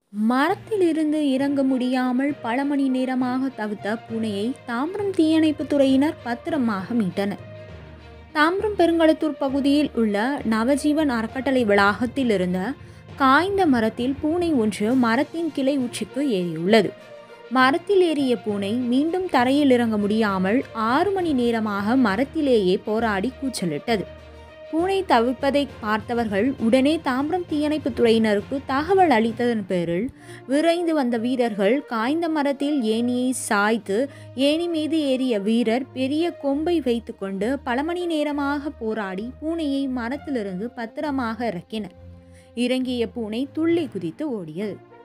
மரத்திலிருந்து இறங்க முடியாமல் பல மணி நேரமாக தவித்த பூனையை தாம்பரம் தீயணைப்புத் துறையினர் பத்திரமாக மீட்டனர். தாம்பரம் பெருங்களத்தூர் பகுதியில் உள்ள நவஜீவன் அறக்கட்டளை வளாகத்தில் இருந்த காய்ந்த மரத்தில் பூனை ஒன்று மரத்தின் கிளை உச்சிக்கு ஏறியுள்ளது. மரத்தில் ஏறிய பூனை மீண்டும் தரையில் இறங்க முடியாமல் 6 மணி நேரமாக மரத்திலேயே போராடி கூச்சலிட்டது. பூனை தவிப்பதை பார்த்தவர்கள் உடனே தாம்பரம் தீயணைப்பு துறையினருக்கு தகவல் அளித்ததன் பேரில் விரைந்து வந்த வீரர்கள் காய்ந்த மரத்தில் ஏணியை சாய்த்து ஏணி மீது ஏறிய வீரர் பெரிய கொம்பை வைத்து கொண்டு பல மணி நேரமாக போராடி பூனையை மரத்திலிருந்து பத்திரமாக இறக்கினர். இறங்கிய பூனை துள்ளி குதித்து ஓடியது.